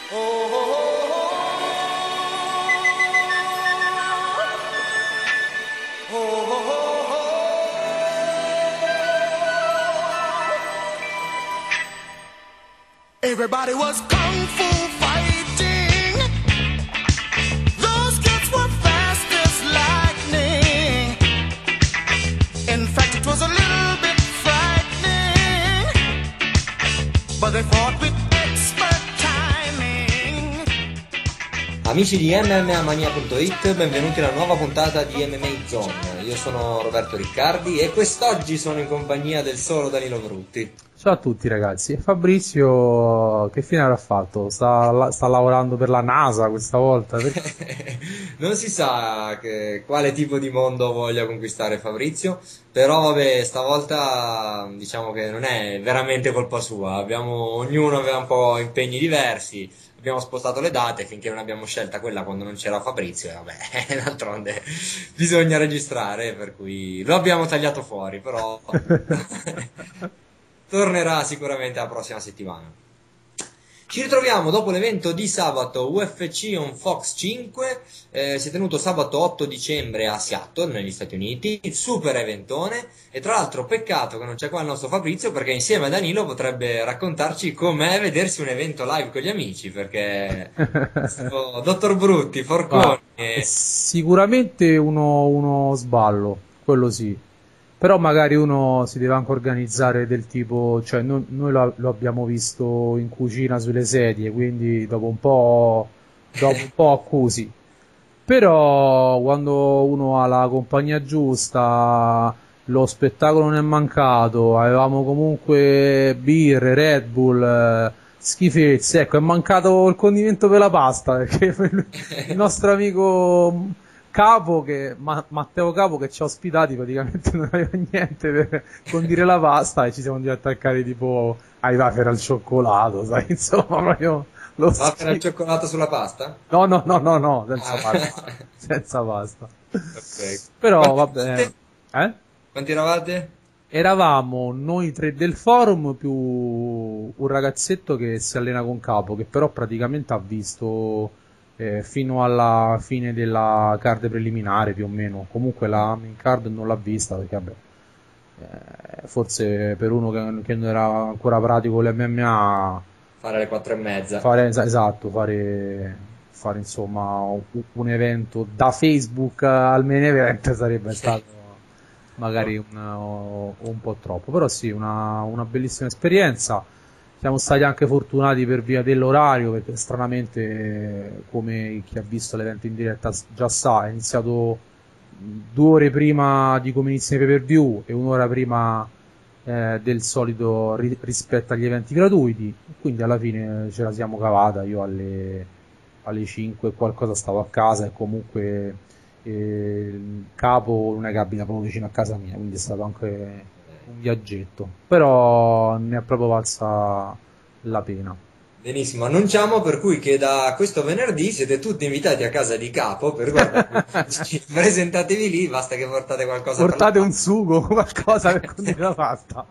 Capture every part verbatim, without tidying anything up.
Everybody was kung fu fighting. Those kids were fast as lightning. In fact, it was a little bit frightening, but they fought with expert timing. Amici di M M A Mania punto it, benvenuti alla nuova puntata di M M A Zone. Io sono Roberto Riccardi e quest'oggi sono in compagnia del solo Danilo Brutti. Ciao a tutti ragazzi, Fabrizio che fine avrà fatto? Sta, sta lavorando per la NASA questa volta? Non si sa che, quale tipo di mondo voglia conquistare Fabrizio, però vabbè, stavolta diciamo che non è veramente colpa sua, abbiamo, ognuno aveva un po' impegni diversi, abbiamo spostato le date finché non abbiamo scelta quella quando non c'era Fabrizio e vabbè, d'altronde bisogna registrare, per cui lo abbiamo tagliato fuori, però... tornerà sicuramente la prossima settimana. Ci ritroviamo dopo l'evento di sabato U F C on Fox cinque, eh, si è tenuto sabato otto dicembre a Seattle negli Stati Uniti, super eventone, e tra l'altro peccato che non c'è qua il nostro Fabrizio perché insieme a Danilo potrebbe raccontarci com'è vedersi un evento live con gli amici, perché oh, Dottor Brutti, Forconi Ah, e... sicuramente uno, uno sballo, quello sì. Però magari uno si deve anche organizzare del tipo, cioè noi, noi lo, lo abbiamo visto in cucina sulle sedie, quindi dopo un po', dopo un po' accusi. Però quando uno ha la compagnia giusta, lo spettacolo non è mancato, avevamo comunque birre, Red Bull, eh, schifezze, ecco, è mancato il condimento per la pasta, perché il nostro amico... Capo che, Ma- Matteo Capo che ci ha ospitati praticamente non aveva niente per condire la pasta e ci siamo dovuti attaccare tipo ai wafer al cioccolato, sai, insomma proprio lo Wafer al schifo. cioccolato sulla pasta? No, no, no, no, no, senza Ah. pasta, senza pasta. Ok. Però Quanti vabbè, eravate? eh? Quanti eravate? Eravamo noi tre del forum più un ragazzetto che si allena con Capo, che però praticamente ha visto eh, fino alla fine della card preliminare più o meno. Comunque la main card non l'ha vista perché vabbè, eh, forse per uno che, che non era ancora pratico l'M M A Fare le quattro e mezza. fare es- esatto, fare, fare insomma un, un evento da Facebook al main event sarebbe stato magari un, un po' troppo, però sì, una, una bellissima esperienza. Siamo stati anche fortunati per via dell'orario, perché stranamente, come chi ha visto l'evento in diretta già sa, è iniziato due ore prima di come inizia il pay per view e un'ora prima eh, del solito ri- rispetto agli eventi gratuiti, quindi alla fine ce la siamo cavata. Io alle, alle cinque e qualcosa stavo a casa e comunque eh, il Capo non è che abita proprio vicino a casa mia, quindi è stato anche un viaggetto, però ne è proprio valsa la pena. Benissimo, annunciamo per cui che da questo venerdì siete tutti invitati a casa di Capo per guardare. Presentatevi lì, basta che portate qualcosa Portate per la un sugo, qualcosa per condire la pasta.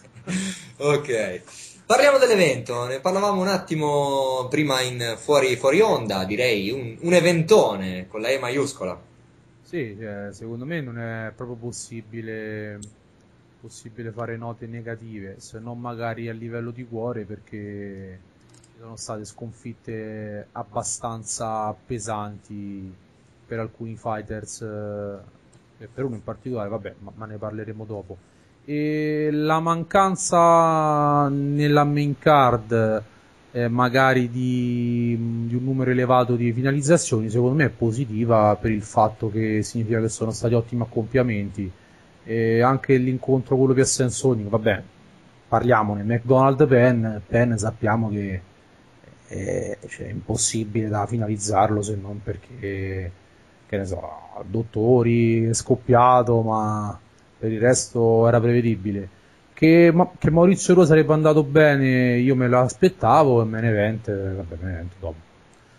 Ok. Parliamo dell'evento, ne parlavamo un attimo prima in fuori, fuori onda, direi, un, un eventone con la E maiuscola. Sì, cioè, secondo me non è proprio possibile possibile fare note negative, se non magari a livello di cuore, perché ci sono state sconfitte abbastanza pesanti per alcuni fighters, eh, e per uno in particolare, vabbè, ma, ma ne parleremo dopo. E la mancanza nella main card eh, magari di, di un numero elevato di finalizzazioni, secondo me è positiva per il fatto che significa che sono stati ottimi accoppiamenti. E anche l'incontro quello più a Sensonic, vabbè, parliamone, McDonald Penn, Penn sappiamo che è, cioè, è impossibile da finalizzarlo se non perché, che ne so, dottori, è scoppiato, ma per il resto era prevedibile. Che, ma, che Maurizio Rosa sarebbe andato bene, io me lo aspettavo, e me ne event, vabbè, me ne event dopo.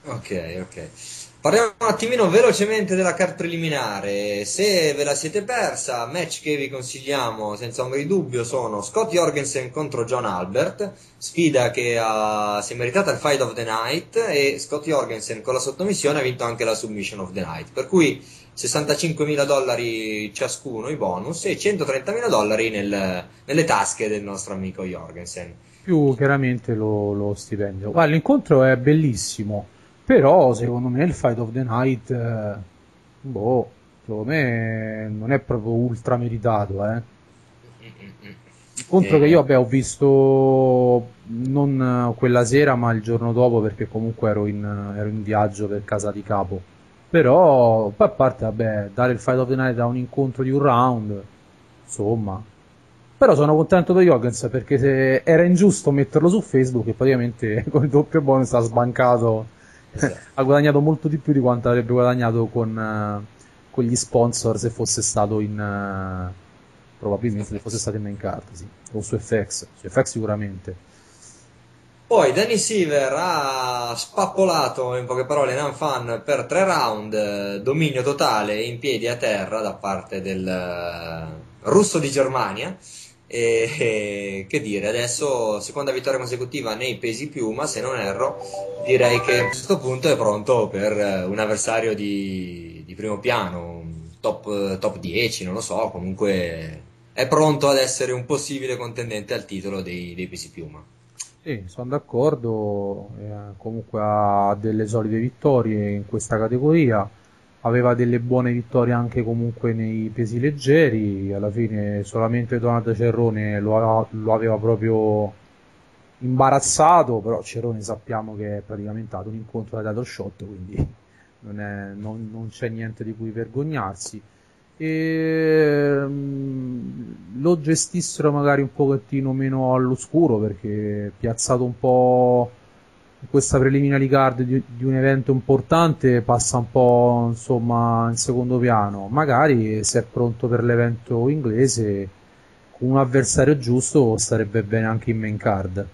Ok, ok. Parliamo un attimino velocemente della card preliminare. Se ve la siete persa, match che vi consigliamo senza ombra di dubbio sono Scott Jorgensen contro John Albert, sfida che ha, si è meritata il Fight of the Night, e Scott Jorgensen con la sottomissione ha vinto anche la Submission of the Night, per cui sessantacinquemila dollari ciascuno i bonus e centotrentamila dollari nel- nelle tasche del nostro amico Jorgensen. Più chiaramente lo, lo stipendio. Guarda, l'incontro è bellissimo, però secondo me il Fight of the Night, eh, boh, secondo me non è proprio ultra meritato, eh. Incontro che io Eh, vabbè, ho visto non quella sera ma il giorno dopo perché comunque ero in, ero in viaggio per casa di capo. Però poi a parte vabbè, dare il Fight of the Night a un incontro di un round, insomma. Però sono contento per Jorgens perché se era ingiusto metterlo su Facebook e praticamente con il doppio bonus ha sbancato, esatto. ha guadagnato molto di più di quanto avrebbe guadagnato con, eh, con gli sponsor se fosse stato in... eh, probabilmente se fosse stato in main card, sì. O su F X, su F X sicuramente. Poi Danny Silver ha spappolato, in poche parole, Nan Fan per tre round, eh, dominio totale in piedi a terra da parte del eh, russo di Germania. E, e che dire, adesso seconda vittoria consecutiva nei pesi piuma, se non erro, direi che a questo punto è pronto per eh, un avversario di, di primo piano, un top, top dieci, non lo so, comunque è pronto ad essere un possibile contendente al titolo dei, dei pesi piuma. Sì, sono d'accordo, eh, comunque ha delle solide vittorie in questa categoria, aveva delle buone vittorie anche comunque nei pesi leggeri, alla fine solamente Donato Cerrone lo, ava- lo aveva proprio imbarazzato, però Cerrone sappiamo che è praticamente stato un incontro da title shot, quindi non, è- non- non c'è niente di cui vergognarsi. E mm, lo gestissero magari un pochettino meno all'oscuro perché piazzato un po' in questa preliminary card di, di un evento importante passa un po' insomma in secondo piano. Magari se è pronto per l'evento inglese con un avversario giusto starebbe bene anche in main card.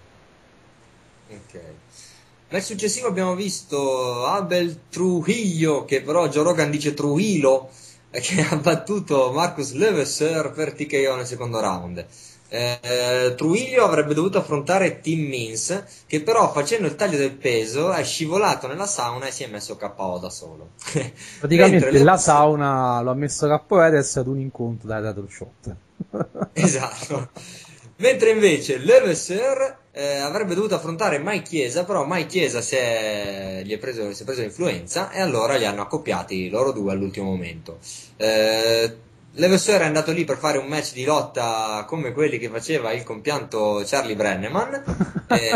Ok. Nel successivo abbiamo visto Abel Trujillo, che però Joe Rogan dice Trujillo, eh, che ha battuto Marcus Leveser per T K O nel secondo round. Eh, Trujillo avrebbe dovuto affrontare Tim Means, che però facendo il taglio del peso è scivolato nella sauna e si è messo K O da solo. Mentre Praticamente la Leveser... sauna lo ha messo K O ed è stato un incontro da title shot. Esatto. Mentre invece Leveser eh, avrebbe dovuto affrontare Mai Chiesa, però Mai Chiesa si è, gli è preso, si è preso influenza e allora li hanno accoppiati loro due all'ultimo momento. Eh, Leveser è andato lì per fare un match di lotta come quelli che faceva il compianto Charlie Brenneman. eh,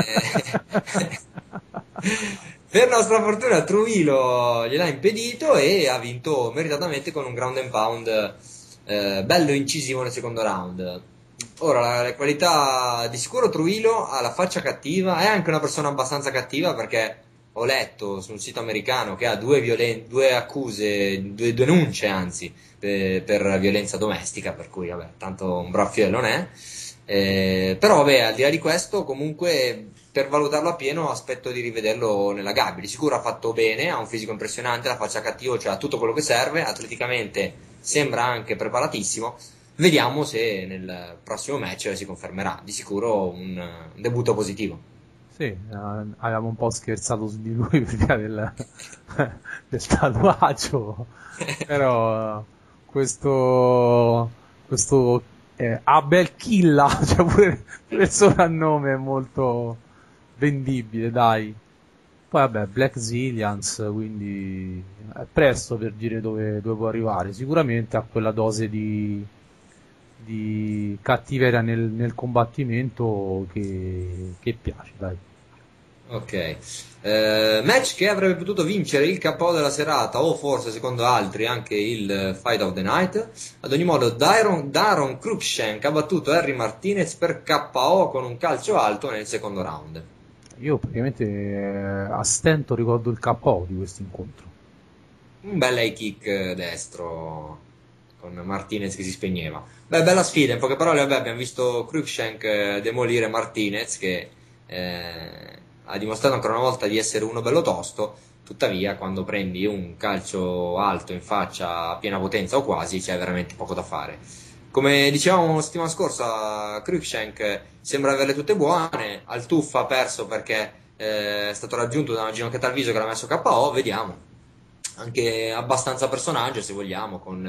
Per nostra fortuna Trujillo gliel'ha impedito e ha vinto meritatamente con un ground and pound eh, bello incisivo nel secondo round. Ora, la, la qualità di sicuro Trujillo ha la faccia cattiva, è anche una persona abbastanza cattiva perché ho letto su un sito americano che ha due, violen- due accuse, due due denunce anzi, per, per violenza domestica, per cui vabbè, tanto un braffiere non è. Eh, però vabbè, al di là di questo, comunque per valutarlo appieno aspetto di rivederlo nella gabbia. Di sicuro ha fatto bene, ha un fisico impressionante, la faccia cattivo, cioè ha tutto quello che serve, atleticamente sembra anche preparatissimo. Vediamo se nel prossimo match si confermerà. Di sicuro un, un debutto positivo. Sì, eh, avevamo un po' scherzato su di lui per via del, del tatuaggio, però eh, questo, questo eh, Abel Killa, cioè pure il soprannome è molto vendibile, dai. Poi vabbè, Black Zillions, quindi è presto per dire dove, dove può arrivare. Sicuramente ha quella dose di, di cattiveria nel, nel combattimento che, che piace, dai. Ok. Eh, match che avrebbe potuto vincere il K O della serata, o forse secondo altri anche il Fight of the Night. Ad ogni modo, Daron, Daron Cruikshank ha battuto Harry Martinez per K O con un calcio alto nel secondo round. Io praticamente eh, a stento ricordo il K O di questo incontro. Un bel high kick destro con Martinez che si spegneva. Beh, bella sfida, in poche parole, vabbè, abbiamo visto Cruikshank eh, demolire Martinez che eh, ha dimostrato ancora una volta di essere uno bello tosto, tuttavia quando prendi un calcio alto in faccia a piena potenza o quasi c'è veramente poco da fare. Come dicevamo la settimana scorsa, Cruikshank sembra averle tutte buone, Altuffa ha perso perché eh, è stato raggiunto da una ginocchiata al viso che l'ha messo K O, vediamo, anche abbastanza personaggio se vogliamo, con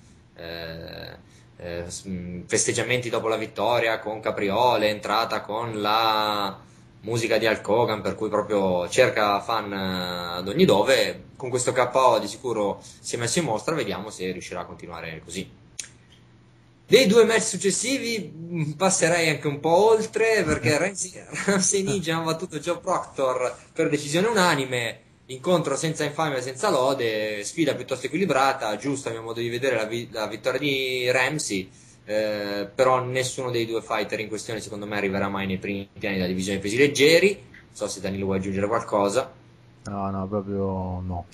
eh, eh, festeggiamenti dopo la vittoria, con capriole, entrata con la musica di Hulk Hogan, per cui proprio cerca fan ad ogni dove. Con questo K O di sicuro si è messo in mostra, vediamo se riuscirà a continuare così. Dei due match successivi passerei anche un po' oltre, perché Ramsey Ninja ha battuto Joe Proctor per decisione unanime, incontro senza infamia, senza lode, sfida piuttosto equilibrata, giusta a mio modo di vedere la, vi- la vittoria di Ramsey, eh, però nessuno dei due fighter in questione secondo me arriverà mai nei primi piani della divisione pesi leggeri. Non so se Danilo vuoi aggiungere qualcosa. No, no, proprio no.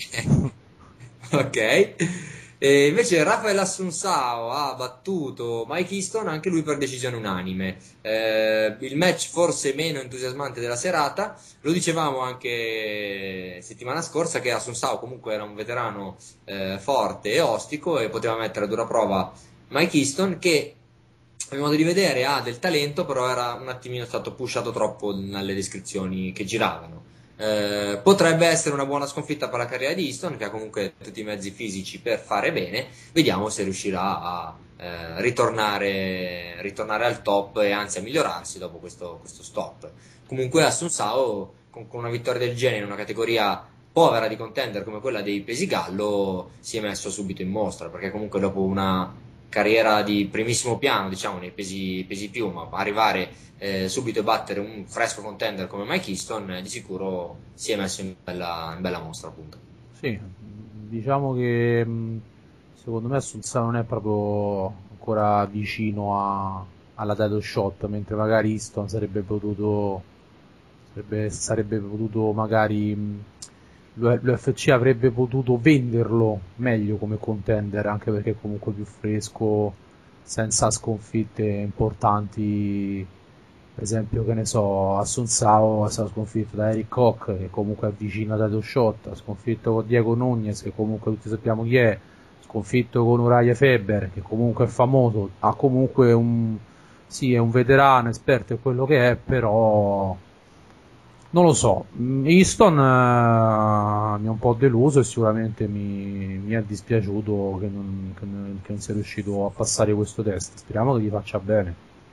Ok. E invece Rafael Assunção ha battuto Mike Easton, anche lui per decisione unanime. Eh, il match forse meno entusiasmante della serata, lo dicevamo anche settimana scorsa che Assunção comunque era un veterano eh, forte e ostico e poteva mettere a dura prova Mike Easton, che a mio modo di vedere ha del talento, però era un attimino stato pushato troppo nelle descrizioni che giravano. Eh, potrebbe essere una buona sconfitta per la carriera di Easton, che ha comunque tutti i mezzi fisici per fare bene. Vediamo se riuscirà a eh, ritornare, ritornare al top e anzi a migliorarsi dopo questo, questo stop. Comunque Assunção con, con una vittoria del genere in una categoria povera di contender come quella dei pesi gallo si è messo subito in mostra, perché comunque dopo una carriera di primissimo piano, diciamo, nei pesi, pesi più, ma arrivare eh, subito e battere un fresco contender come Mike Easton, eh, di sicuro si è messo in bella, in bella mostra, appunto. Sì, diciamo che mh, secondo me Assunção non è proprio ancora vicino a, alla title shot, mentre magari Easton sarebbe potuto sarebbe, sarebbe potuto magari mh, l'U F C avrebbe potuto venderlo meglio come contender, anche perché è comunque più fresco, senza sconfitte importanti. Per esempio, che ne so, Assunção è stato sconfitto da Eric Koch, che comunque è vicino a title shot, ha sconfitto con Diego Nunes, che comunque tutti sappiamo chi è, sconfitto con Uriah Faber, che comunque è famoso, ha comunque un sì, è un veterano, esperto è quello che è, però non lo so. Easton uh, mi ha un po' deluso e sicuramente mi, mi è dispiaciuto che non, che, non, che non sia riuscito a passare questo test. Speriamo che gli faccia bene.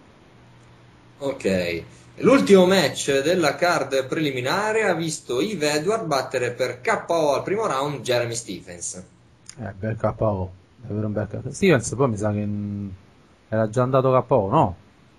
Ok, l'ultimo match della card preliminare ha visto Yves Edward battere per K O al primo round Jeremy Stephens. Eh, bel K O, davvero un bel K O. Stephens poi mi sa che mh, era già andato K O, no?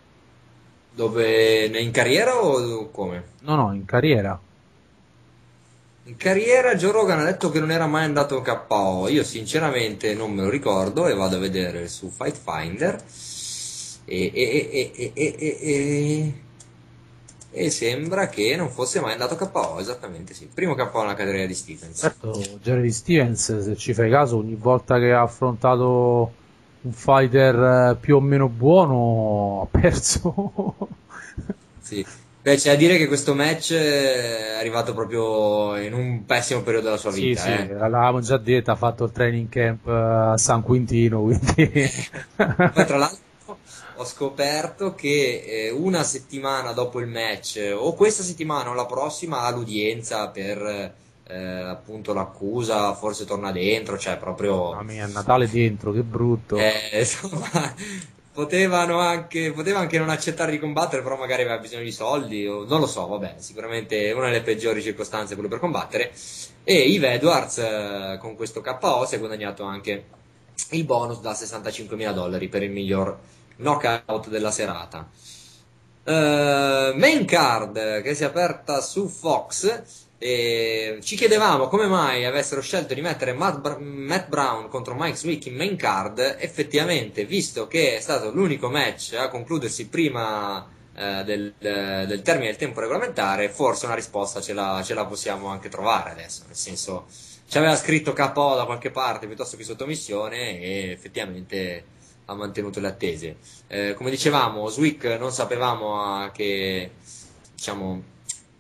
Dove, in carriera o come? No, no, in carriera. In carriera Joe Rogan ha detto che non era mai andato K O. Io sinceramente non me lo ricordo e vado a vedere su Fight Finder e, e, e, e, e, e, e, e sembra che non fosse mai andato K O. Esattamente, sì, primo K O nella categoria di Stephens. Certo, Jeremy Stephens, se ci fai caso, ogni volta che ha affrontato un fighter più o meno buono ha perso. Sì. Beh, c'è da dire che questo match è arrivato proprio in un pessimo periodo della sua vita. Sì, eh. sì, l'avevamo già detto, ha fatto il training camp a San Quintino, quindi... Poi tra l'altro ho scoperto che eh, una settimana dopo il match, o questa settimana o la prossima, ha l'udienza per eh, appunto l'accusa, forse torna dentro, cioè proprio... Mamma mia, Natale dentro, che brutto. Eh, insomma, potevano anche, poteva anche non accettare di combattere, però magari aveva bisogno di soldi, o non lo so, vabbè, sicuramente una delle peggiori circostanze quello per combattere. E Yves Edwards eh, con questo K O si è guadagnato anche il bonus da sessantacinquemila dollari per il miglior knockout della serata. Uh, main card che si è aperta su Fox. E ci chiedevamo come mai avessero scelto di mettere Matt, Br- Matt Brown contro Mike Swick in main card. Effettivamente, visto che è stato l'unico match a concludersi prima eh, del, eh, del termine del tempo regolamentare, forse una risposta ce la, ce la possiamo anche trovare adesso, nel senso, ci aveva scritto K O da qualche parte piuttosto che sottomissione e effettivamente ha mantenuto le attese. Eh, come dicevamo, Swick non sapevamo a che, diciamo,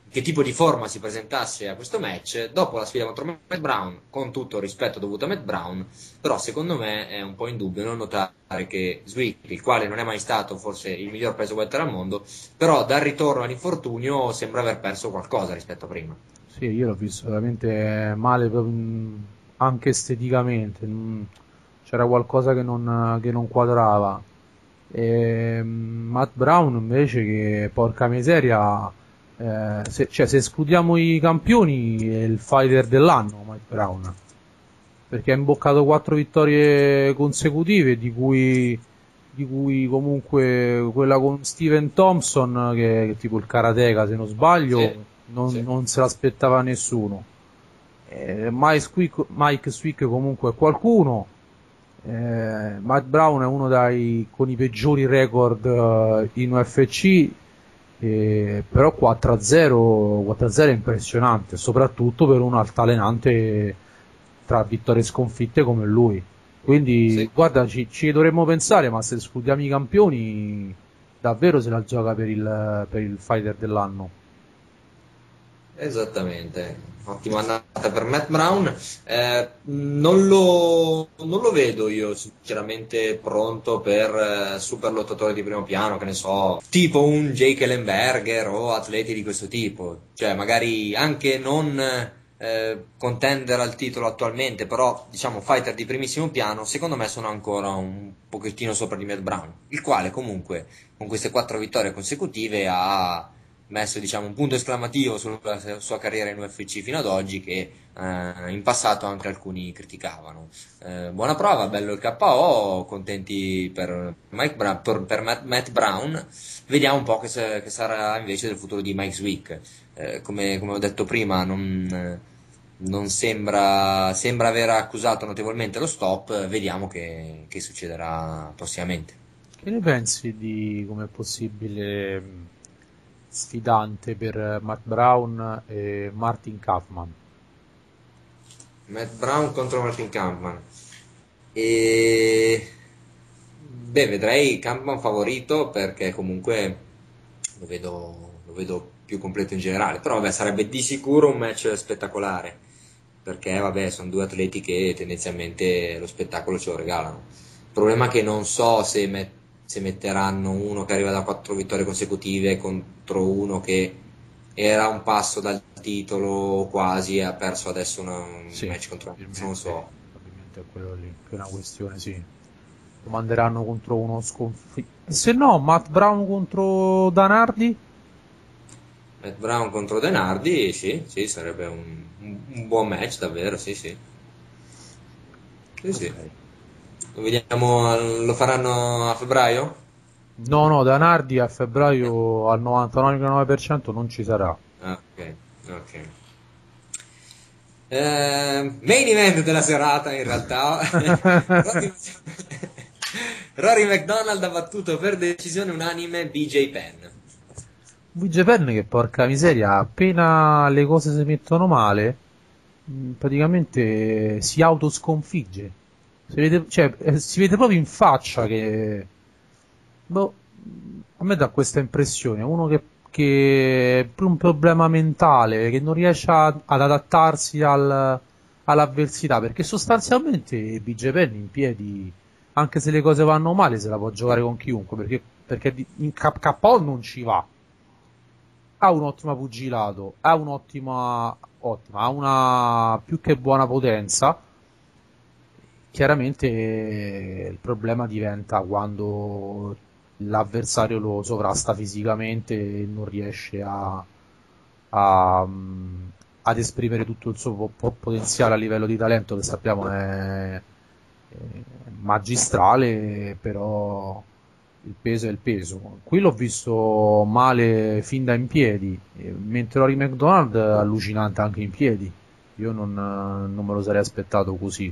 che tipo di forma si presentasse a questo match dopo la sfida contro Matt Brown, con tutto il rispetto dovuto a Matt Brown, però secondo me è un po' indubbio non notare che Zwick, il quale non è mai stato forse il miglior peso welter al mondo, però dal ritorno all'infortunio sembra aver perso qualcosa rispetto a prima. Sì, io l'ho visto veramente male proprio, mh, anche esteticamente, mh, c'era qualcosa che non, che non quadrava. E, mh, Matt Brown invece che, porca miseria, eh, se, cioè, se escludiamo i campioni è il fighter dell'anno Matt Brown, perché ha imboccato quattro vittorie consecutive, di cui, di cui comunque quella con Steven Thompson, che è tipo il karateka se non sbaglio, Sì, non, sì. non se l'aspettava nessuno. Eh, Mike Swick, Mike Swick comunque è qualcuno. Eh, Matt Brown è uno dai con i peggiori record eh, in U F C, eh, però quattro a zero quattro a zero è impressionante, soprattutto per un altalenante tra vittorie e sconfitte come lui. Quindi, Sì. guarda, ci, ci dovremmo pensare, ma se escludiamo i campioni, davvero se la gioca per il, per il fighter dell'anno. Esattamente, ottima annata per Matt Brown. Eh, non lo, non lo vedo io sinceramente pronto per eh, super lottatore di primo piano, che ne so, tipo un Jake Ellenberger o atleti di questo tipo, cioè magari anche non eh, contender al titolo attualmente, però diciamo fighter di primissimo piano, secondo me sono ancora un pochettino sopra di Matt Brown, il quale comunque con queste quattro vittorie consecutive ha messo diciamo un punto esclamativo sulla sua carriera in U F C fino ad oggi, che eh, in passato anche alcuni criticavano. Eh, buona prova, bello il K O, contenti per, Mike Bra- per, per Matt, Matt Brown. Vediamo un po' che, se, che sarà invece del futuro di Mike Zwick. Eh, come, come ho detto prima, non, non sembra, sembra aver accusato notevolmente lo stop. Vediamo che, che succederà prossimamente. Che ne pensi di come possibile mh, sfidante per eh, Matt Brown e Martin Kaufman? Matt Brown contro Martin Kampman. E beh, vedrei Kampman favorito perché comunque lo vedo, lo vedo più completo in generale. Però vabbè, sarebbe di sicuro un match spettacolare. Perché vabbè, sono due atleti che tendenzialmente lo spettacolo ce lo regalano. Il problema è che non so se, met- se metteranno uno che arriva da quattro vittorie consecutive contro uno che era un passo dal titolo quasi e ha perso adesso una- un Sì, match contro non probabilmente, so. probabilmente è quello lì, che è una questione, sì. Lo manderanno contro uno sconfitto. Se no, Matt Brown contro Danardi? Matt Brown contro Denardi, sì, sì, sarebbe un, un- un buon match davvero, sì, sì. Sì, Ok. sì. Lo vediamo, al- lo faranno a febbraio? No, no, Danardi a febbraio al novantanove virgola nove per cento non ci sarà. Ah, ok, ok. Eh, main event della serata in realtà. Rory, Rory McDonald ha battuto per decisione unanime B J Penn. V G Penn che porca miseria, appena le cose si mettono male, mh, praticamente si autosconfigge. Si vede, cioè, eh, si vede proprio in faccia che... Boh, a me dà questa impressione, uno che, che è più un problema mentale, che non riesce a- ad adattarsi al- all'avversità, perché sostanzialmente B J Penn in piedi, anche se le cose vanno male, se la può giocare con chiunque, perché, perché di- in K O non ci va. Ha un ottimo pugilato, ha un'ottima, ottima, ha una più che buona potenza. Chiaramente eh, il problema diventa quando l'avversario lo sovrasta fisicamente e non riesce a, a, mm, ad esprimere tutto il suo po- po- potenziale a livello di talento, che sappiamo è, è magistrale, però il peso è il peso. Qui l'ho visto male fin da in piedi, eh, mentre Rory McDonald è allucinante anche in piedi. Io non, non me lo sarei aspettato così.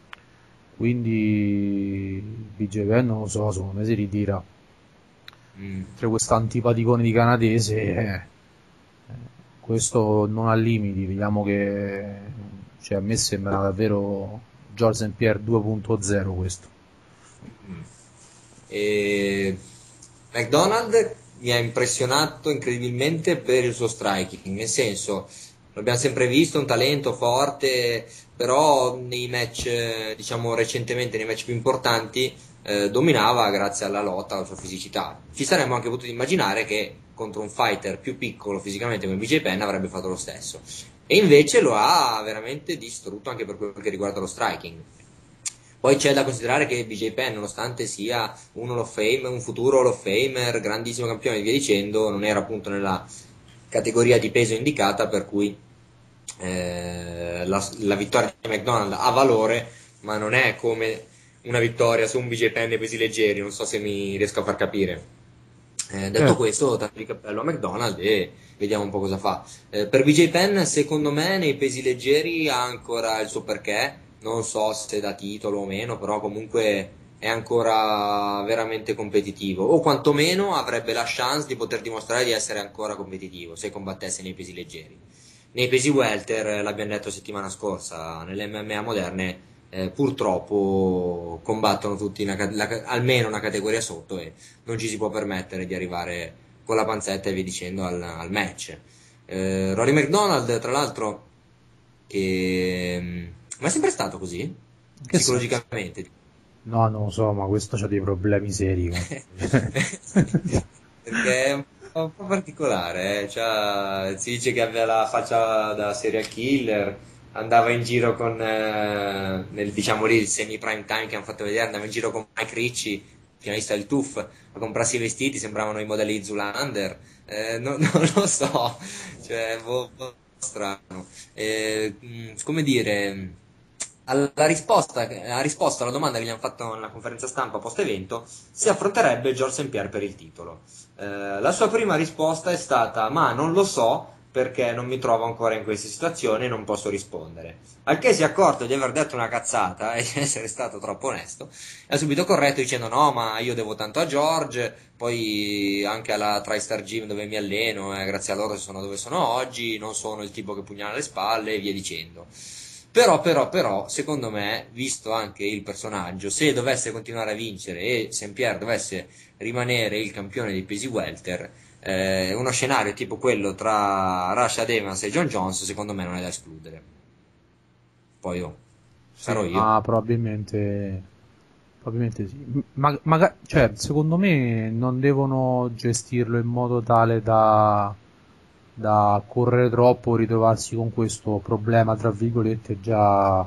Quindi B J Penn non lo so, secondo me si ritira. Mm. C'è questo antipaticone di canadese, eh, questo non ha limiti, vediamo che cioè, a me sembra davvero George saint Pierre due punto zero questo. Mm. E McDonald mi ha impressionato incredibilmente per il suo striking, nel senso, l'abbiamo sempre visto, un talento forte, però nei match, eh, diciamo recentemente, nei match più importanti, eh, dominava grazie alla lotta, alla sua fisicità. Ci saremmo anche potuti immaginare che contro un fighter più piccolo fisicamente come B J Penn avrebbe fatto lo stesso. E invece lo ha veramente distrutto anche per quello che riguarda lo striking. Poi c'è da considerare che B J Penn, nonostante sia un Hall of Fame, un futuro Hall of Famer, grandissimo campione e via dicendo, non era appunto nella categoria di peso indicata, per cui eh, la, la vittoria di McDonald ha valore, ma non è come una vittoria su un B J Penn nei pesi leggeri, non so se mi riesco a far capire. Eh, detto Certo. questo, tanto di cappello a McDonald e vediamo un po' cosa fa. Eh, per B J Penn, secondo me, nei pesi leggeri ha ancora il suo perché, non so se da titolo o meno, però comunque è ancora veramente competitivo, o quantomeno avrebbe la chance di poter dimostrare di essere ancora competitivo se combattesse nei pesi leggeri. Nei pesi welter, l'abbiamo detto settimana scorsa, nelle M M A moderne eh, purtroppo combattono tutti una, la, almeno una categoria sotto e non ci si può permettere di arrivare con la panzetta e via dicendo al, al match. Eh, Rory McDonald, tra l'altro, che ma è sempre stato così? Che Psicologicamente? senso? No, non lo so, ma questo c'ha dei problemi seri. Perché è un po', un po' particolare, eh? C'ha, si dice che aveva la faccia da serial killer, andava in giro con, eh, nel, diciamo lì, il semi-prime time che hanno fatto vedere, andava in giro con Mike Ricci, finalista del T U F, a comprarsi i vestiti, sembravano i modelli di Zoolander, eh, no, non lo so, cioè, boh, boh, strano. Eh, mh, come dire... Alla risposta, ha risposto alla domanda che gli hanno fatto nella conferenza stampa post evento se affronterebbe Georges Saint Pierre per il titolo. Eh, la sua prima risposta è stata: ma non lo so perché non mi trovo ancora in questa situazione e non posso rispondere. Al che si è accorto di aver detto una cazzata e di essere stato troppo onesto, e ha subito corretto dicendo: no, ma io devo tanto a George, poi anche alla TriStar Gym dove mi alleno, eh, grazie a loro sono dove sono oggi, non sono il tipo che pugnala alle spalle e via dicendo. Però, però, però, secondo me, visto anche il personaggio, se dovesse continuare a vincere e Saint Pierre dovesse rimanere il campione dei pesi welter, eh, uno scenario tipo quello tra Rashad Evans e John Jones, secondo me non è da escludere. Poi, oh, sarò sì, io. ma probabilmente, probabilmente sì. Ma, maga- cioè, secondo me non devono gestirlo in modo tale da da correre troppo, ritrovarsi con questo problema tra virgolette già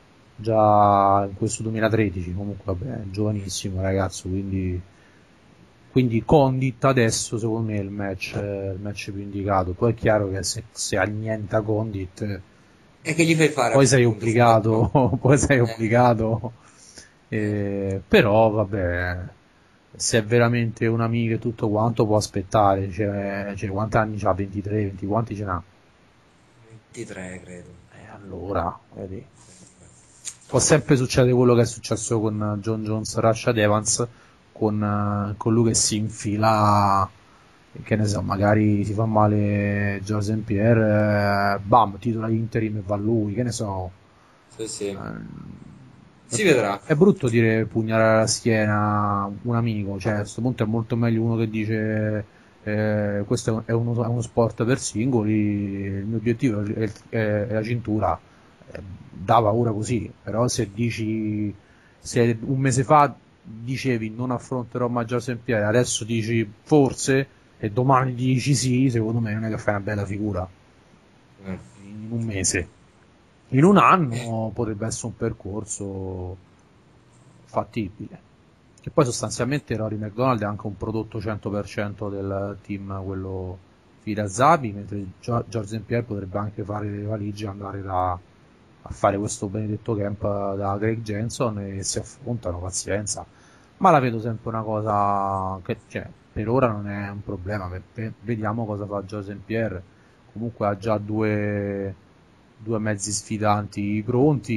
già in questo duemilatredici. Comunque vabbè, è giovanissimo ragazzo, quindi quindi Condit adesso secondo me è il match eh, il match più indicato. Poi è chiaro che se, se annienta Condit E che gli fai fare poi sei appunto? obbligato poi sei Eh, obbligato eh. eh, però vabbè, se è veramente un amico e tutto quanto può aspettare, cioè, cioè quanti anni c'ha? ventitré, venti quanti ce n'ha? ventitré credo. E allora, vedi, può sempre succedere quello che è successo con John Jones, Rashad Evans, con, eh, con lui che si infila, che ne so, magari si fa male George Saint Pierre, eh, bam, titola interim e va lui, che ne so. Sì, sì. Eh, Si vedrà. È brutto dire pugnalare alla schiena un amico, cioè a questo punto è molto meglio uno che dice eh, questo è uno, è uno sport per singoli, il mio obiettivo è, è- è la cintura, eh, dà paura così, però se dici, se un mese fa dicevi non affronterò Maggior Saint Pierre, adesso dici forse e domani dici sì, secondo me non è che fai una bella figura Eh. in un mese. In un anno potrebbe essere un percorso fattibile. Che poi sostanzialmente Rory McDonald è anche un prodotto cento per cento del team, quello Fila Zabi, mentre Gio- George Saint Pierre potrebbe anche fare le valigie e andare da, a fare questo benedetto camp da Greg Jensen e si affrontano, pazienza. Ma la vedo sempre una cosa che, cioè, per ora non è un problema, per- per- vediamo cosa fa George Saint Pierre. Comunque ha già due due mezzi sfidanti pronti,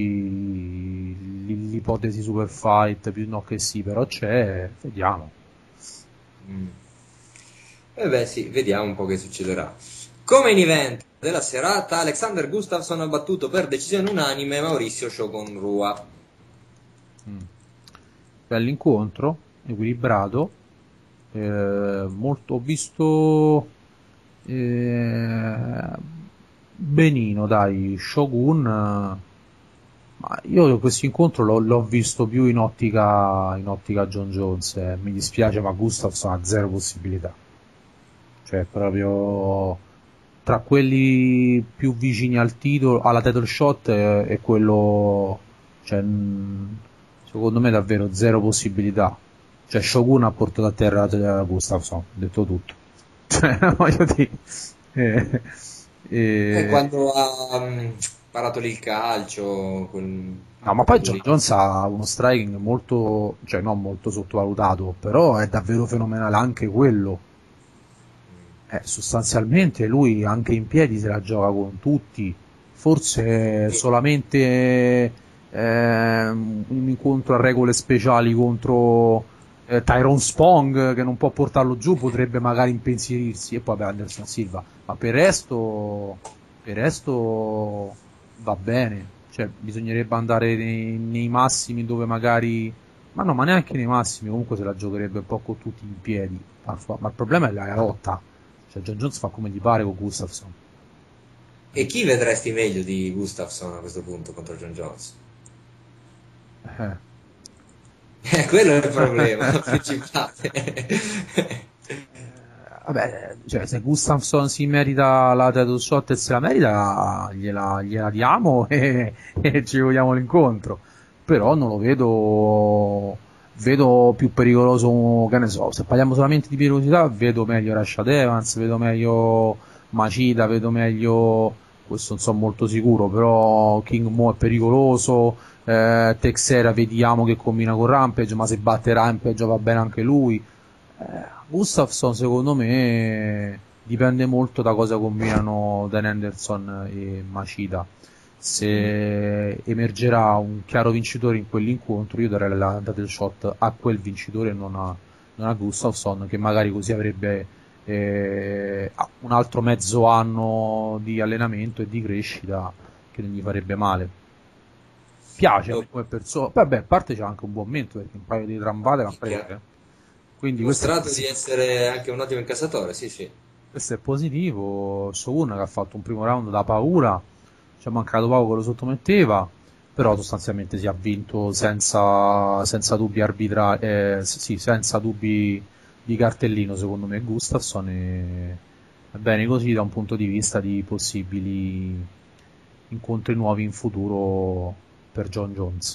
l- l'ipotesi super fight più no che sì, però c'è, vediamo. Mm. E beh sì, vediamo un po' che succederà. Come in event della serata, Alexander Gustafsson ha battuto per decisione unanime Mauricio Shogun Rua. Mm. Bell'incontro, equilibrato, Eh, molto, ho visto eh, benino, dai, Shogun, eh, ma io questo incontro l'ho, l'ho visto più in ottica, in ottica John Jones, eh. Mi dispiace, ma Gustafsson ha zero possibilità. Cioè, proprio tra quelli più vicini al titolo, alla title shot, è, è quello, cioè, mh, secondo me davvero zero possibilità. Cioè, Shogun ha portato a terra la Gustafsson, ho detto tutto. Cioè, voglio dire, eh, E eh, quando ha mm, parato lì il calcio, quel no, ma poi periodo John lì. Jones ha uno striking molto, cioè non molto sottovalutato, però è davvero fenomenale anche quello. Eh, sostanzialmente lui anche in piedi se la gioca con tutti, forse Sì. solamente ehm, un incontro a regole speciali contro eh, Tyrone Spong che non può portarlo giù potrebbe magari impensierirsi, e poi vabbè, Anderson Silva, ma per il resto, per il resto va bene, cioè bisognerebbe andare nei, nei massimi dove magari, ma no, ma neanche nei massimi, comunque se la giocherebbe un po' con tutti in piedi, ma, ma il problema è la lotta, cioè John Jones fa come gli pare con Gustafsson. E chi vedresti meglio di Gustafsson a questo punto contro John Jones? Eh. Eh, quello è il problema principale. Vabbè, cioè, se Gustafsson si merita la title shot e se la merita, gliela, gliela diamo e, e ci vogliamo l'incontro. Però non lo vedo, vedo più pericoloso, che ne so, se parliamo solamente di pericolosità, vedo meglio Rashad Evans, vedo meglio Macida, vedo meglio, questo non sono molto sicuro, però King Mo è pericoloso, eh, Texera vediamo che combina con Rampage, ma se batte Rampage va bene anche lui. Eh, Gustafsson secondo me dipende molto da cosa combinano Dan Henderson e Macida. Mm. Se emergerà un chiaro vincitore in quell'incontro, io darei la title shot a quel vincitore e non a, non a Gustafsson, che magari così avrebbe eh, un altro mezzo anno di allenamento e di crescita che non gli farebbe male. Piace a me Oh, come persona, vabbè, a parte c'è anche un buon mento perché un paio di trambate l'ha minchia. prese. Quindi questo è Dimostrato di positivo. essere anche un ottimo incassatore, sì, sì. Questo è positivo. Shogun che ha fatto un primo round da paura, ci è mancato poco che lo sottometteva, però sostanzialmente si è vinto senza, senza dubbi arbitra, eh, sì, senza dubbi di cartellino secondo me Gustafsson e è bene così da un punto di vista di possibili incontri nuovi in futuro per John Jones.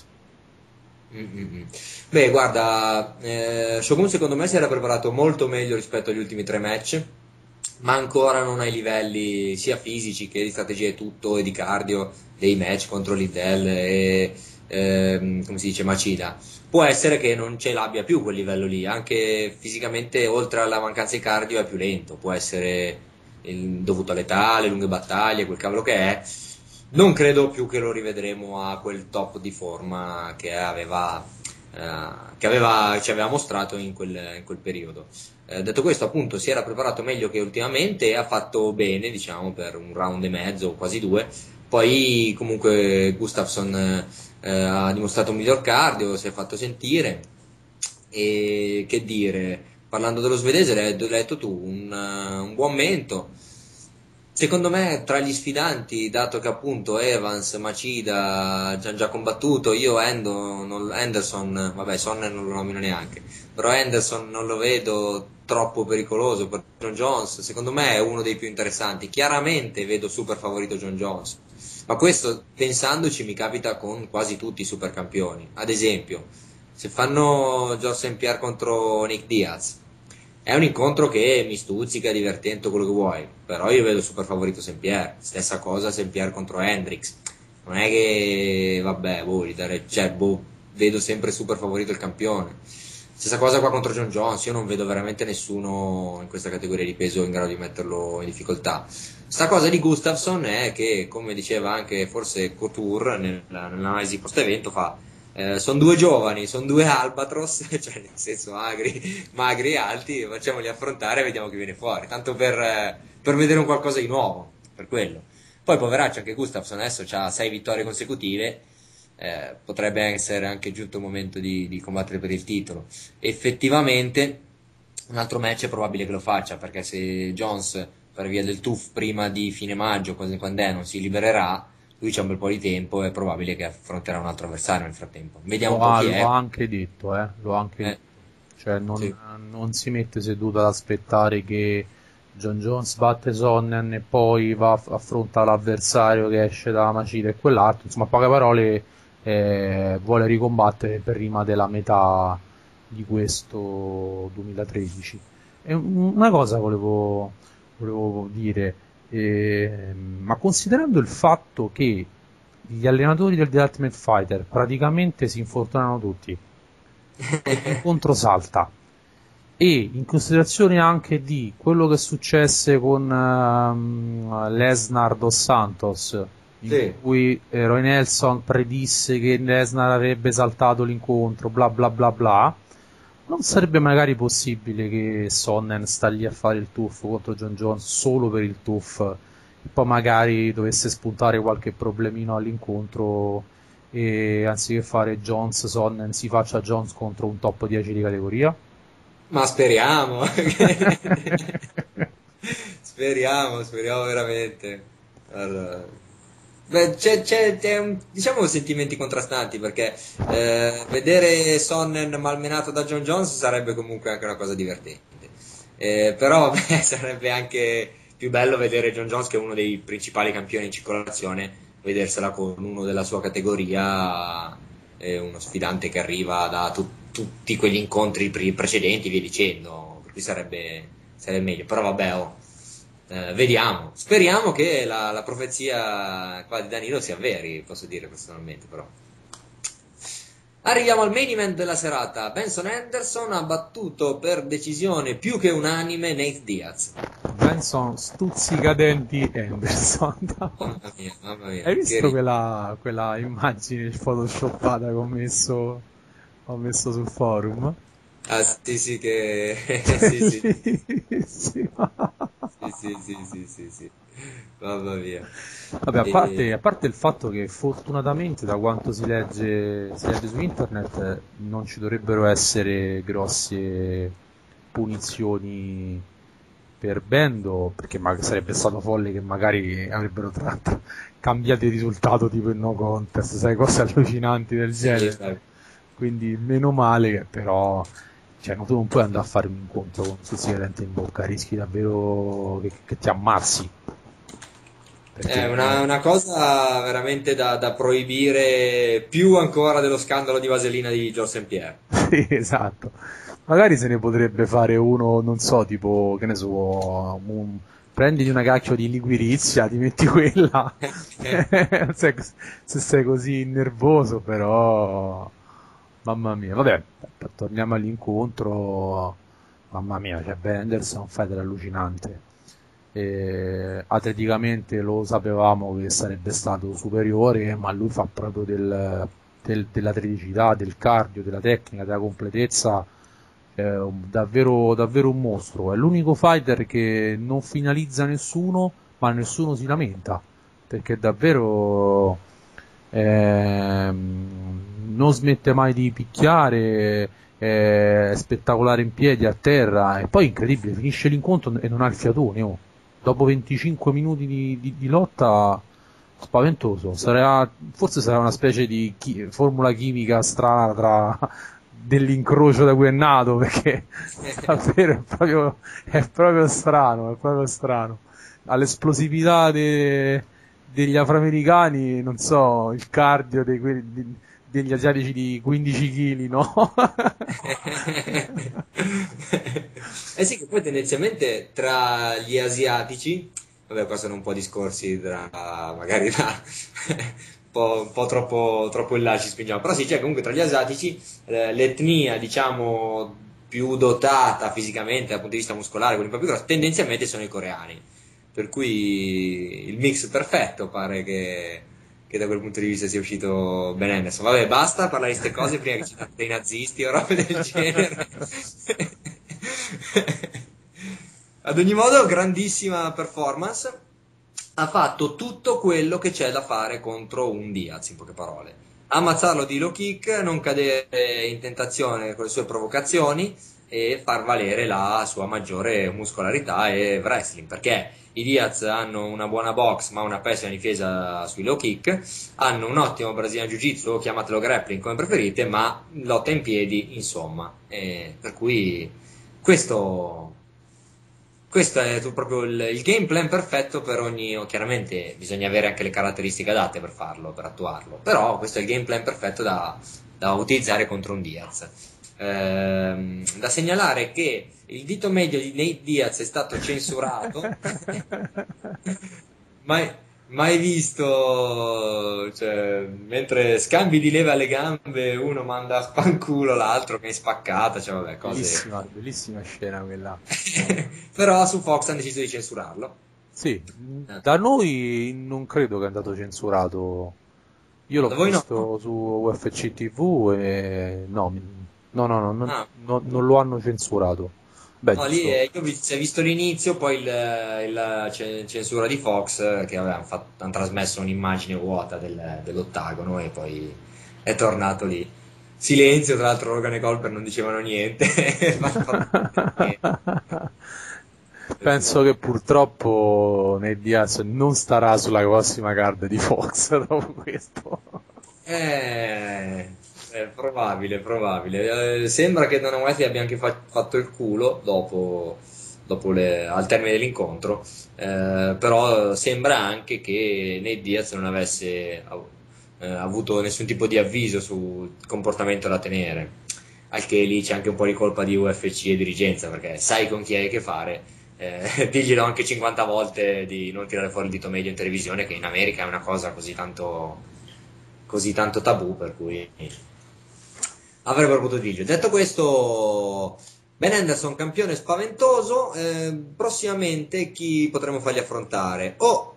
Mm-mm. Beh, guarda, eh, Shogun secondo me si era preparato molto meglio rispetto agli ultimi tre match, ma ancora non ai livelli sia fisici che di strategia e tutto e di cardio dei match contro Liddell e ehm, come si dice Macida. Può essere che non ce l'abbia più quel livello lì, anche fisicamente oltre alla mancanza di cardio è più lento, può essere il- dovuto all'età, alle lunghe battaglie, quel cavolo che è. Non credo più che lo rivedremo a quel top di forma che aveva, eh, che aveva, ci aveva mostrato in quel, in quel periodo. Eh, detto questo, appunto, si era preparato meglio che ultimamente e ha fatto bene, diciamo, per un round e mezzo, quasi due. Poi, comunque, Gustafsson eh, ha dimostrato un miglior cardio, si è fatto sentire. E che dire, parlando dello svedese, l'hai l'hai detto tu, un, eh, un buon mento. Secondo me tra gli sfidanti, dato che appunto Evans, Macida ci hanno già combattuto, io Endo, non- Henderson, vabbè Sonner non lo nomino neanche, però Henderson non lo vedo troppo pericoloso per John Jones, secondo me è uno dei più interessanti, chiaramente vedo super favorito John Jones, ma questo pensandoci mi capita con quasi tutti i supercampioni, ad esempio se fanno George saint Pierre contro Nick Diaz, è un incontro che mi stuzzica, è divertente, quello che vuoi, però io vedo super favorito saint Pierre, stessa cosa saint Pierre contro Hendrix, non è che, vabbè, boh, gli dare, cioè, boh, vedo sempre super favorito il campione. Stessa cosa qua contro John Jones, io non vedo veramente nessuno in questa categoria di peso in grado di metterlo in difficoltà. Sta cosa di Gustafsson è che, come diceva anche forse Couture nella- nell'analisi post-evento, fa eh, sono due giovani, sono due albatros, cioè nel senso magri, magri e alti, facciamoli affrontare e vediamo chi viene fuori, tanto per, eh, per vedere un qualcosa di nuovo, per quello. Poi poveraccio anche Gustafsson adesso ha sei vittorie consecutive, eh, potrebbe essere anche giunto il momento di, di combattere per il titolo. Effettivamente un altro match è probabile che lo faccia, perché se Jones per via del tuff prima di fine maggio, quando quando è, non si libererà, lui c'ha un bel po' di tempo, è probabile che affronterà un altro avversario nel frattempo. Vediamo Lo un po' ha, chi lo è. ha anche detto, eh, lo ha anche Eh, detto. Cioè non, sì. non si mette seduto ad aspettare che John Jones batte Sonnen e poi va a affronta l'avversario che esce dalla Macile e quell'altro. Insomma, a poche parole, eh, vuole ricombattere prima della metà di questo duemilatredici. E un- una cosa volevo, volevo dire, eh, ma considerando il fatto che gli allenatori del The Ultimate Fighter praticamente si infortunano tutti, l'incontro salta, e in considerazione anche di quello che successe con ehm, Lesnar dos Santos, in Sì. cui eh, Roy Nelson predisse che Lesnar avrebbe saltato l'incontro, bla bla bla bla, non sarebbe magari possibile che Sonnen sta lì a fare il tuffo contro John Jones solo per il tuff e poi magari dovesse spuntare qualche problemino all'incontro e anziché fare Jones Sonnen si faccia Jones contro un top dieci di categoria? Ma speriamo. Speriamo, speriamo veramente. Allora, beh, c'è, c'è, c'è un- diciamo sentimenti contrastanti, perché eh, vedere Sonnen malmenato da John Jones sarebbe comunque anche una cosa divertente. Eh, però beh, sarebbe anche più bello vedere John Jones, che è uno dei principali campioni in circolazione, vedersela con uno della sua categoria, eh, uno sfidante che arriva da tu- tutti quegli incontri pre- precedenti, via dicendo, per cui sarebbe, sarebbe meglio. Però vabbè, oh, eh, vediamo, speriamo che la, la profezia qua di Danilo si avveri, posso dire personalmente, però. Arriviamo al main event della serata. Benson Henderson ha battuto per decisione più che unanime Nate Diaz. Benson stuzzicadenti Henderson. Mamma mia, mamma mia, Hai che visto ri- quella, quella immagine photoshoppata che ho messo, ho messo sul forum? Ah, sì, sì, che... sì, sì, Bellissima. sì, sì, sì, sì, sì, sì. Mamma mia. Vabbè, a parte, E... a parte il fatto che fortunatamente da quanto si legge, si legge su internet eh, non ci dovrebbero essere grosse punizioni per Bendo, perché ma- sarebbe stato folle che magari avrebbero tratto, cambiato il risultato tipo il no contest, sai, cose allucinanti del Sì, genere. beh, Quindi meno male che però, cioè, no, tu non puoi andare a fare un incontro con tutti i denti in bocca, rischi davvero che, che ti ammazzi. è Perché una, una cosa veramente da, da proibire, più ancora dello scandalo di vasellina di George saint Pierre. sì, esatto. Magari se ne potrebbe fare uno, non so, tipo, che ne so, un- prenditi una cacchio di liquirizia, ti metti quella, se, se sei così nervoso, però, mamma mia, vabbè, torniamo all'incontro, mamma mia, cioè Ben Henderson è un fighter allucinante. E atleticamente lo sapevamo che sarebbe stato superiore, ma lui fa proprio del, del- dell'atleticità, del cardio, della tecnica, della completezza, è un- davvero, davvero un mostro. È l'unico fighter che non finalizza nessuno, ma nessuno si lamenta, perché davvero ehm, non smette mai di picchiare, è spettacolare in piedi, a terra, e poi incredibile, finisce l'incontro e non ha il fiatone, oh. Dopo venticinque minuti di, di- di lotta, spaventoso. Sarà, forse sarà una specie di chi- formula chimica strana tra dell'incrocio da cui è nato, perché davvero è proprio, è proprio strano, è proprio strano. All'esplosività de- degli afroamericani, non so, il cardio dei, que- di- degli asiatici di quindici chili, no? Eh sì, che poi tendenzialmente tra gli asiatici, vabbè, qua sono un po' discorsi tra, magari da, un po', un po' troppo, troppo in là ci spingiamo, però sì, c'è comunque tra gli asiatici eh, l'etnia, diciamo, più dotata fisicamente dal punto di vista muscolare, quelli un po' più grossi, tendenzialmente sono i coreani, per cui il mix perfetto pare che, che da quel punto di vista sia uscito Ben Henderson. Vabbè, basta parlare di queste cose prima che ci danno dei nazisti o robe del genere. Ad ogni modo, grandissima performance. Ha fatto tutto quello che c'è da fare contro un Diaz, in poche parole. Ammazzarlo di low kick, non cadere in tentazione con le sue provocazioni, e far valere la sua maggiore muscolarità e wrestling, perché i Diaz hanno una buona box ma una pessima difesa sui low kick, hanno un ottimo Brazilian Jiu-Jitsu, o chiamatelo grappling come preferite, ma lotta in piedi, insomma, e per cui questo, questo è proprio il, il game plan perfetto per ogni, chiaramente bisogna avere anche le caratteristiche adatte per farlo, per attuarlo, però questo è il game plan perfetto da, da utilizzare contro un Diaz. Ehm, da segnalare che il dito medio di Nate Diaz è stato censurato. mai, mai visto, cioè, mentre scambi di leva alle gambe uno manda a spanculo l'altro che è spaccata, cioè vabbè, cose. Bellissima, bellissima scena quella. Però su Fox hanno deciso di censurarlo. Sì, da noi non credo che è andato censurato. Io l'ho Da voi visto no? su U F C T V e no, no, no, no, non- Ah. no, non lo hanno censurato. Beh, No, giusto. lì eh, io vi- si è visto l'inizio, poi il, il cen- censura di Fox eh, che avevano fatto, hanno trasmesso un'immagine vuota del- dell'ottagono e poi è tornato lì. Silenzio, tra l'altro Rogan e Goldberg non dicevano niente. Penso che purtroppo Nate Diaz non starà sulla prossima card di Fox dopo questo. Eh, è probabile, probabile. Eh, sembra che Dana White abbia anche fa- fatto il culo dopo, dopo le- al termine dell'incontro, eh, però sembra anche che Nate Diaz non avesse av- eh, avuto nessun tipo di avviso sul comportamento da tenere, al che lì c'è anche un po' di colpa di U F C e dirigenza, perché sai con chi hai a che fare, eh, diglielo anche cinquanta volte di non tirare fuori il dito medio in televisione, che in America è una cosa così tanto così tanto tabù, per cui avrebbero potuto dirlo. Detto questo, Ben Henderson campione spaventoso, eh, prossimamente chi potremo fargli affrontare? O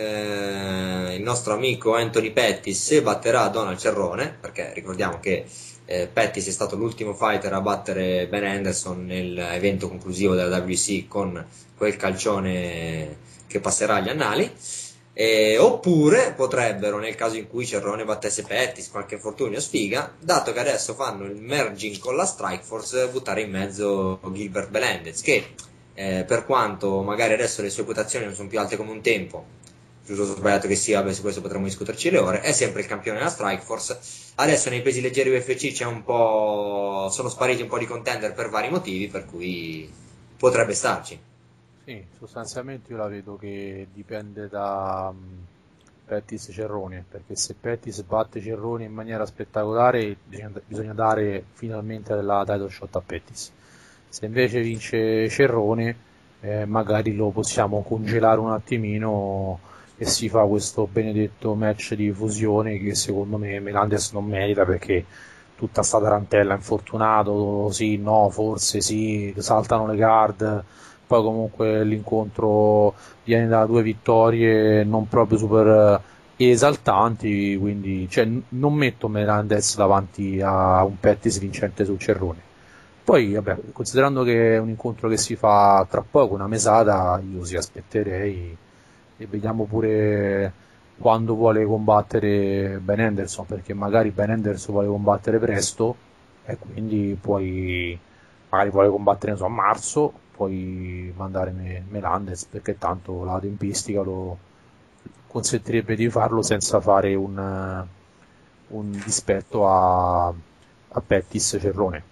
eh, il nostro amico Anthony Pettis se batterà Donald Cerrone, perché ricordiamo che eh, Pettis è stato l'ultimo fighter a battere Ben Henderson nell'evento conclusivo della W C con quel calcione che passerà agli annali. Eh, oppure potrebbero, nel caso in cui Cerrone battesse Pettis, qualche infortunio o sfiga, dato che adesso fanno il merging con la Strikeforce, buttare in mezzo Gilbert Melendez, che eh, per quanto magari adesso le sue quotazioni non sono più alte come un tempo, giusto o sbagliato che sia, beh, su questo potremmo discuterci le ore, è sempre il campione della Strikeforce. Adesso nei pesi leggeri U F C c'è un po', sono spariti un po' di contender per vari motivi, per cui potrebbe starci. Sì, sostanzialmente io la vedo che dipende da um, Pettis Cerrone, perché se Pettis batte Cerrone in maniera spettacolare bisogna, bisogna dare finalmente la title shot a Pettis. Se invece vince Cerrone, eh, magari lo possiamo congelare un attimino e si fa questo benedetto match di fusione che secondo me Melendez non merita, perché tutta sta tarantella, infortunato, sì, no, forse sì, saltano le card. Poi comunque l'incontro viene da due vittorie non proprio super esaltanti, quindi cioè, n- non metto Melendez davanti a un Pettis vincente sul Cerrone. Poi, vabbè, considerando che è un incontro che si fa tra poco, una mesata, io si aspetterei e vediamo pure quando vuole combattere Ben Henderson, perché magari Ben Henderson vuole combattere presto e quindi poi magari vuole combattere non so, a marzo, puoi mandare Me- Melendez, perché tanto la tempistica lo consentirebbe di farlo senza fare un, eh, un dispetto a, a Pettis Cerrone.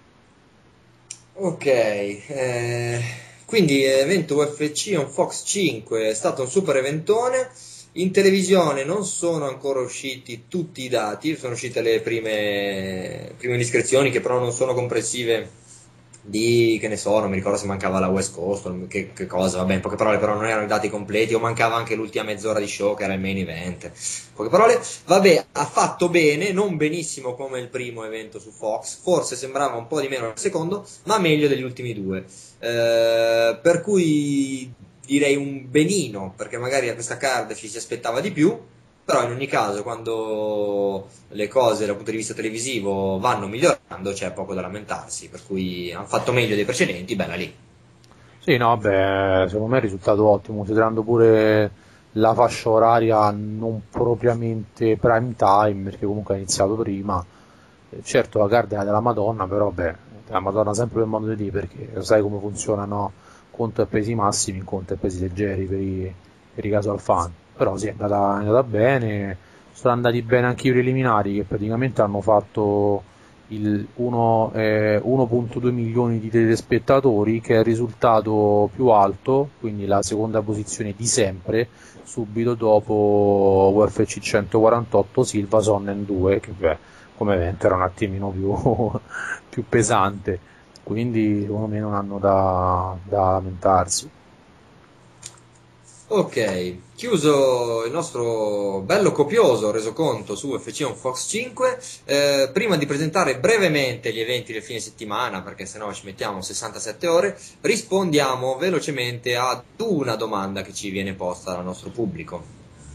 Ok, eh, quindi evento U F C on Fox cinque, è stato un super eventone. In televisione non sono ancora usciti tutti i dati, sono uscite le prime, prime indiscrezioni che però non sono comprensive di, che ne so, non mi ricordo se mancava la West Coast o che, che cosa, vabbè, in poche parole però non erano i dati completi o mancava anche l'ultima mezz'ora di show che era il main event. In poche parole, vabbè, ha fatto bene, non benissimo come il primo evento su Fox, forse sembrava un po' di meno il secondo, ma meglio degli ultimi due. Eh, per cui direi un benino, perché magari a questa card ci si aspettava di più, però in ogni caso quando le cose dal punto di vista televisivo vanno migliorando c'è poco da lamentarsi, per cui hanno fatto meglio dei precedenti, bella lì. Sì, no, beh, secondo me è un risultato ottimo, considerando pure la fascia oraria non propriamente prime time, perché comunque ha iniziato prima. Eh, Certo, la card era della Madonna, però beh, la Madonna sempre per modo di dire, perché sai come funzionano conto e pesi massimi, conto e pesi leggeri per i, per i casual fan. Però sì, è andata, è andata bene, sono andati bene anche i preliminari, che praticamente hanno fatto il uno, eh, uno virgola due milioni di telespettatori, che è il risultato più alto, quindi la seconda posizione di sempre, subito dopo U F C centoquarantotto Silva Sonnen due, che beh, come evento era un attimino più, più pesante, quindi secondo me non hanno da, da lamentarsi. Ok, chiuso il nostro bello copioso resoconto su U F C on Fox cinque, eh, prima di presentare brevemente gli eventi del fine settimana, perché sennò ci mettiamo sessantasette ore, rispondiamo velocemente ad una domanda che ci viene posta dal nostro pubblico.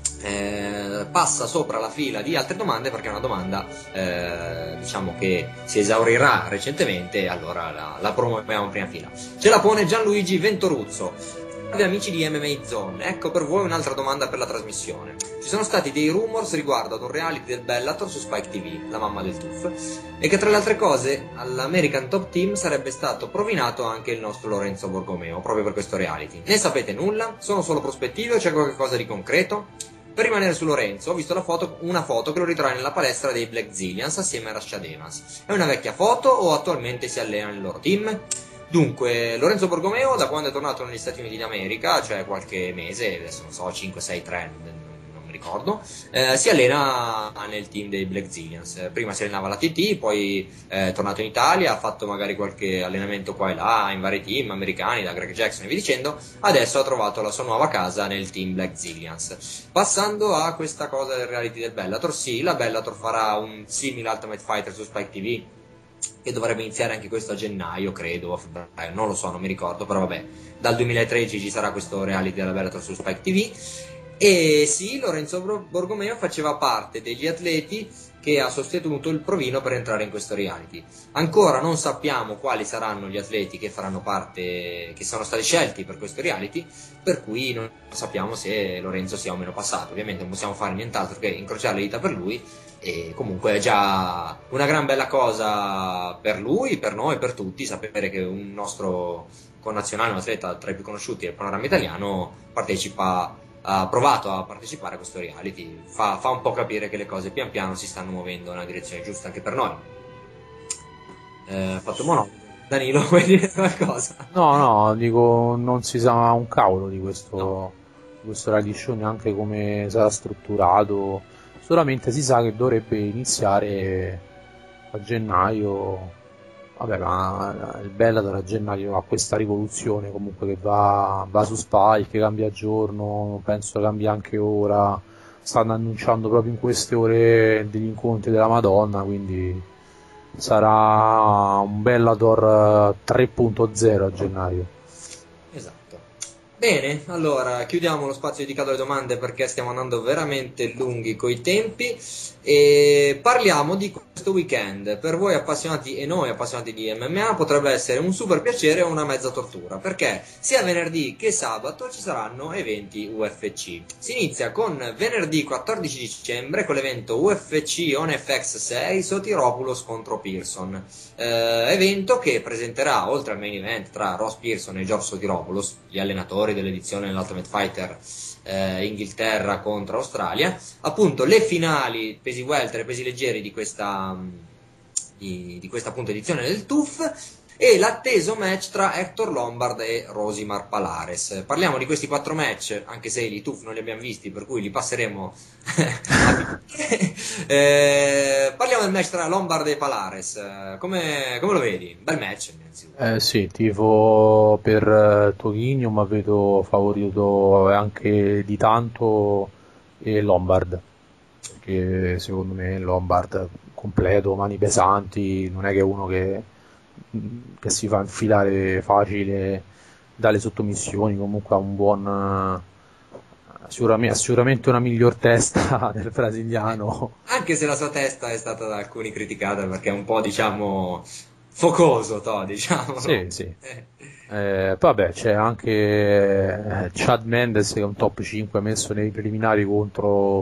Eh, passa sopra la fila di altre domande perché è una domanda eh, diciamo che si esaurirà recentemente, allora la, la promuoviamo in prima fila. Ce la pone Gianluigi Ventoruzzo. Amici di M M A Zone, ecco per voi un'altra domanda per la trasmissione. Ci sono stati dei rumors riguardo ad un reality del Bellator su Spike T V, la mamma del T U F, e che tra le altre cose all'American Top Team sarebbe stato provinato anche il nostro Lorenzo Borgomeo proprio per questo reality. Ne sapete nulla? Sono solo prospettive o c'è qualcosa di concreto? Per rimanere su Lorenzo, ho visto la foto, una foto che lo ritrae nella palestra dei Black Zillions assieme a Rashad Evans. È una vecchia foto o attualmente si allena nel loro team? Dunque, Lorenzo Borgomeo, da quando è tornato negli Stati Uniti d'America, cioè qualche mese, adesso non so, cinque, sei, tre, non mi ricordo, eh, si allena nel team dei Black Zillions. Prima si allenava alla T T, poi è tornato in Italia, ha fatto magari qualche allenamento qua e là in vari team americani, da Greg Jackson e via dicendo, adesso ha trovato la sua nuova casa nel team Black Zillions. Passando a questa cosa del reality del Bellator, sì, la Bellator farà un simile Ultimate Fighter su Spike T V, che dovrebbe iniziare anche questo a gennaio, credo, a febbraio, non lo so, non mi ricordo, però vabbè, dal duemilatredici ci sarà questo reality della Bellator su Spike T V. E sì, Lorenzo Borgomeo faceva parte degli atleti che ha sostenuto il provino per entrare in questo reality. Ancora non sappiamo quali saranno gli atleti che faranno parte, che sono stati scelti per questo reality, per cui non sappiamo se Lorenzo sia o meno passato. Ovviamente non possiamo fare nient'altro che incrociare le dita per lui, e comunque è già una gran bella cosa per lui, per noi, per tutti, sapere che un nostro connazionale, un atleta tra i più conosciuti del panorama italiano, partecipa, ha provato a partecipare a questo reality. Fa, fa un po' capire che le cose pian piano si stanno muovendo nella direzione giusta anche per noi. Eh, fatto monologo. Danilo, vuoi dire qualcosa? No, no, dico, non si sa un cavolo di questo, no. di questo reality show, neanche come sarà strutturato. Solamente si sa che dovrebbe iniziare a gennaio. Vabbè, ma il Bellator a gennaio ha questa rivoluzione comunque che va, va su Spike, cambia giorno, penso cambia anche ora, stanno annunciando proprio in queste ore degli incontri della Madonna, quindi sarà un Bellator tre punto zero a gennaio. Esatto. Bene, allora chiudiamo lo spazio dedicato alle domande perché stiamo andando veramente lunghi coi tempi e parliamo di questo weekend. Per voi appassionati e noi appassionati di M M A potrebbe essere un super piacere o una mezza tortura, perché sia venerdì che sabato ci saranno eventi U F C. Si inizia con venerdì quattordici dicembre con l'evento U F C On F X sei Sotiropoulos contro Pearson, eh, evento che presenterà, oltre al main event tra Ross Pearson e George Sotiropoulos, gli allenatori dell'edizione dell'Ultimate Fighter eh, Inghilterra contro Australia, appunto le finali pesi welter e pesi leggeri di questa di, di questa appunto edizione del T U F, e l'atteso match tra Hector Lombard e Rosimar Palares. Parliamo di questi quattro match, anche se i T U F non li abbiamo visti, per cui li passeremo eh, parliamo del match tra Lombard e Palares. Come, come lo vedi? Bel match innanzitutto. Eh sì, tifo per Toghinio, ma vedo favorito anche di tanto e Lombard, perché secondo me Lombard completo, mani pesanti, non è che è uno che, che si fa infilare facile dalle sottomissioni, comunque ha un buon, sicuramente, sicuramente una miglior testa del brasiliano, anche se la sua testa è stata da alcuni criticata perché è un po', diciamo, focoso, to, diciamo. Sì, sì. Eh, vabbè, c'è anche Chad Mendes che è un top cinque messo nei preliminari contro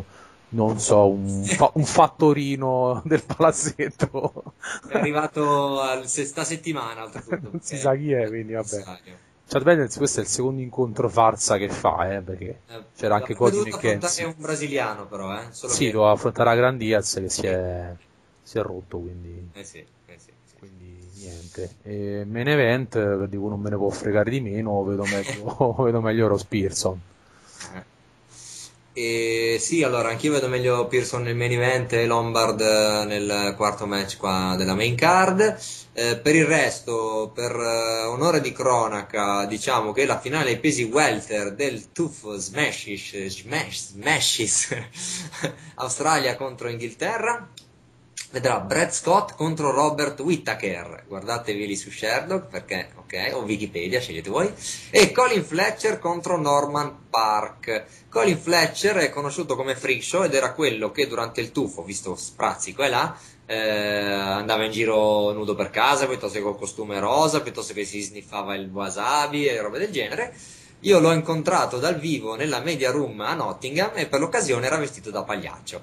non so, un, fa- un fattorino del palazzetto. È arrivato al sesta settimana, oltretutto. Non si perché sa chi è, è quindi vabbè. necessario. Chad Daniels, questo è il secondo incontro farsa che fa, eh, perché Eh, c'era anche avrebbe Cody dovuto affrontare McKenzie. un brasiliano, però, eh. Solo Sì, che... doveva affrontare la Grand Diaz che si è, si è rotto, quindi, Eh sì, eh sì, sì. quindi niente. E main event, eh, dico non me ne può fregare di meno, vedo meglio, vedo meglio Ross Pearson. Eh. E sì, allora anch'io vedo meglio Pearson nel main event e Lombard eh, nel quarto match qua della main card. Eh, per il resto, per eh, onore di cronaca, diciamo che la finale ai pesi welter del Tuff Smashes, Smash, Smashes Australia contro Inghilterra vedrà Brad Scott contro Robert Whittaker. Guardatevi lì su Sherlock perché, ok, o Wikipedia, scegliete voi. E Colin Fletcher contro Norman Park. Colin Fletcher è conosciuto come Freak Show ed era quello che durante il tuffo, visto sprazzi qua e là, eh, andava in giro nudo per casa, piuttosto che col costume rosa, piuttosto che si sniffava il wasabi e robe del genere. Io l'ho incontrato dal vivo nella media room a Nottingham e per l'occasione era vestito da pagliaccio.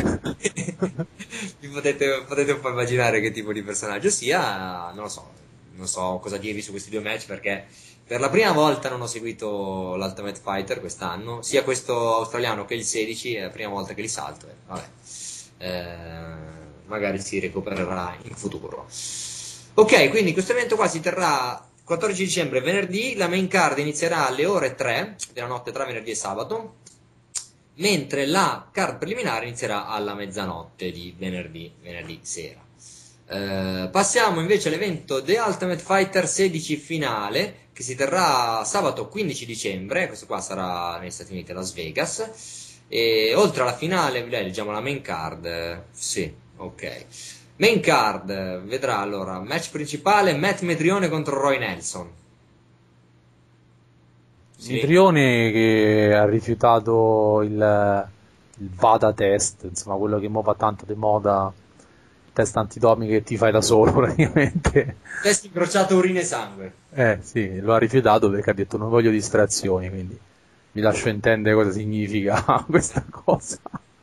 Vi potete, potete un po' immaginare che tipo di personaggio sia, non lo so, non so cosa dirvi su questi due match perché per la prima volta non ho seguito l'Ultimate Fighter quest'anno, sia questo australiano che il sedici, è la prima volta che li salto, e vabbè, eh, magari si recupererà in futuro. Ok, quindi questo evento qua si terrà quattordici dicembre, venerdì, la main card inizierà alle ore tre della notte tra venerdì e sabato, mentre la card preliminare inizierà alla mezzanotte di venerdì, venerdì sera. Eh, passiamo invece all'evento The Ultimate Fighter sedici finale, che si terrà sabato quindici dicembre, questo qua sarà negli Stati Uniti a Las Vegas, e oltre alla finale, leggiamo la main card, sì, ok. Main card vedrà allora match principale Matt Metrione contro Roy Nelson. Sì. Mitrione che ha rifiutato il, il VADA test, insomma quello che mo va tanto di moda, test antidoping che ti fai da solo praticamente. Test incrociato urina e sangue. Eh sì, lo ha rifiutato perché ha detto non voglio distrazioni, quindi vi lascio intendere cosa significa questa cosa.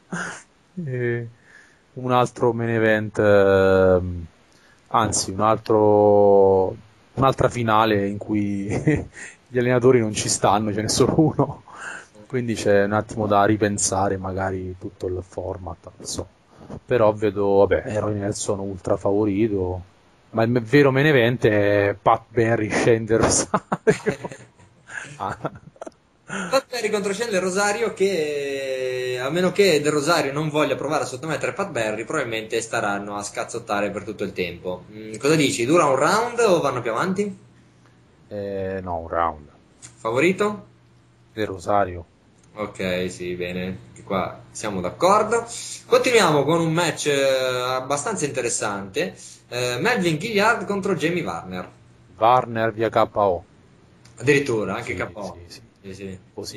E un altro main event, eh, anzi un altro, un'altra finale in cui gli allenatori non ci stanno, ce n'è solo uno, quindi c'è un attimo da ripensare magari tutto il format, non so. Però vedo, vabbè, Roy Nelson ultra favorito, ma il vero main event è Pat Barry, Shane Rosario. ah. Pat Barry contro Shane Rosario che, a meno che Del Rosario non voglia provare a sottomettere Pat Barry, probabilmente staranno a scazzottare per tutto il tempo. Mm, cosa dici? Dura un round o vanno più avanti? Eh, no, un round. Favorito? Del Rosario. Ok, sì, bene, qua siamo d'accordo. Continuiamo con un match eh, abbastanza interessante. Eh, Melvin Gilliard contro Jamie Warner. Warner via K O. Addirittura, anche Sì, K O. sì, sì. Sì, sì. Così.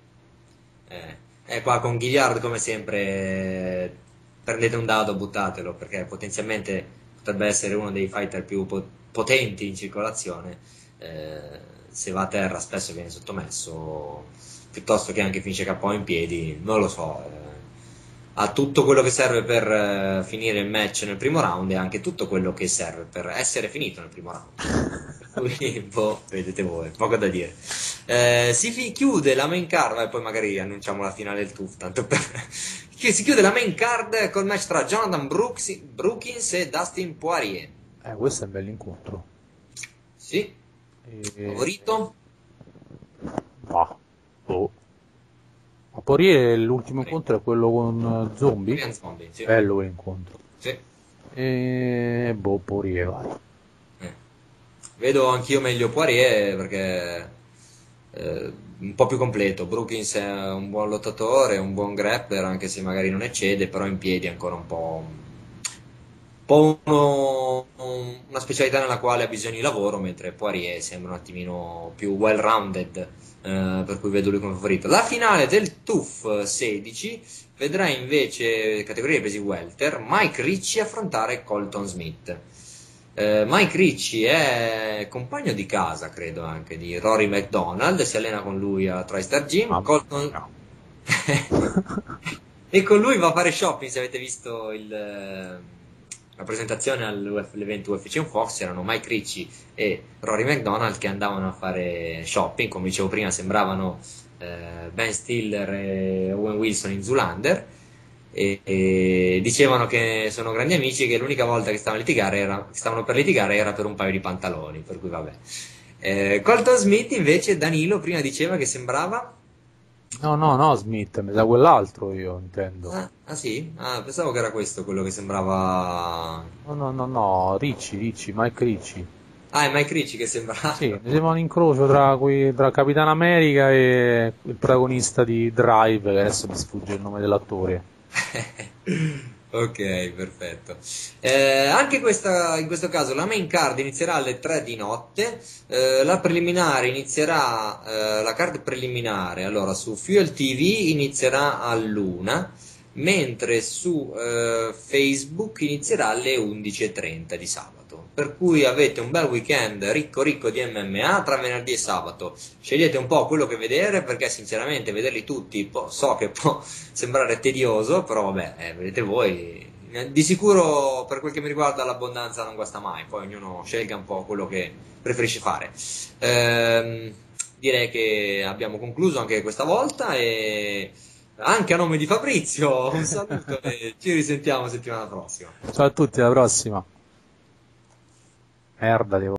Eh, e qua con Gilliard come sempre eh, prendete un dado, buttatelo perché potenzialmente potrebbe essere uno dei fighter più po- potenti in circolazione. Eh, se va a terra spesso viene sottomesso, piuttosto che anche finisce K O in piedi, non lo so. Eh, ha tutto quello che serve per eh, finire il match nel primo round e anche tutto quello che serve per essere finito nel primo round. Quindi, boh, vedete voi, poco da dire. Eh, si fi- chiude la main card, e poi magari annunciamo la finale del T U F, tanto per... si chiude la main card col match tra Jonathan Brooks, Brookins e Dustin Poirier. Eh, questo è un bell'incontro. Sì. E... Favorito? No. Oh. Ma Poirier l'ultimo incontro è quello con uh, Zombie? Korean Zombie, sì. Bello quell'incontro. Sì. E... boh, Poirier vai. Eh. Vedo anch'io meglio Poirier perché eh, un po' più completo. Brookins è un buon lottatore, un buon grappler, anche se magari non eccede, però in piedi è ancora un po', un po' uno, una specialità nella quale ha bisogno di lavoro, mentre Poirier sembra un attimino più well-rounded, eh, per cui vedo lui come favorito. La finale del T U F sedici vedrà invece, categoria pesi welter, Mike Ricci affrontare Colton Smith. Uh, Mike Ricci è compagno di casa, credo anche, di Rory McDonald, si allena con lui a TriStar Gym. Ah, Colton... no. E con lui va a fare shopping. Se avete visto il, eh, la presentazione all'evento U F C on Fox, c'erano Mike Ricci e Rory McDonald che andavano a fare shopping. Come dicevo prima, sembravano eh, Ben Stiller e Owen Wilson in Zoolander. E, e dicevano che sono grandi amici, che l'unica volta che stavano, litigare era, stavano per litigare era per un paio di pantaloni, per cui vabbè. eh, Colton Smith invece, Danilo prima diceva che sembrava No, no, no, Smith, mi sa quell'altro io intendo. ah, ah sì? Ah, pensavo che era questo quello che sembrava. No, no, no, no, Ricci, Ricci, Mike Ricci. Ah, è Mike Ricci che sembrava. Sì, mi sembra un incrocio tra, quei, tra Capitan America e il protagonista di Drive, che adesso mi sfugge il nome dell'attore. Ok, perfetto. Eh, anche questa, in questo caso la main card inizierà alle tre di notte, eh, la preliminare inizierà, eh, la card preliminare allora su Fuel T V inizierà all'una, mentre su eh, Facebook inizierà alle undici e trenta di sabato. Per cui avete un bel weekend ricco ricco di M M A tra venerdì e sabato. Scegliete un po' quello che vedere, perché sinceramente vederli tutti po- so che può sembrare tedioso, però vabbè, eh, vedete voi. Di sicuro per quel che mi riguarda l'abbondanza non guasta mai, poi ognuno scelga un po' quello che preferisce fare. Ehm, direi che abbiamo concluso anche questa volta e anche a nome di Fabrizio un saluto e ci risentiamo settimana prossima. Ciao a tutti, alla prossima. Merda, devo